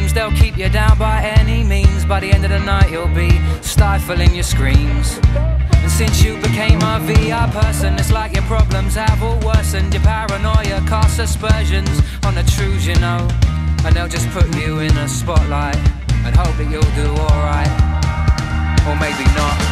dreams. They'll keep you down by any means. By the end of the night you'll be stifling your screams. And since you became a VR person, it's like your problems have all worsened. Your paranoia casts aspersions on the truths you know, and they'll just put you in a spotlight and hope that you'll do alright, or maybe not.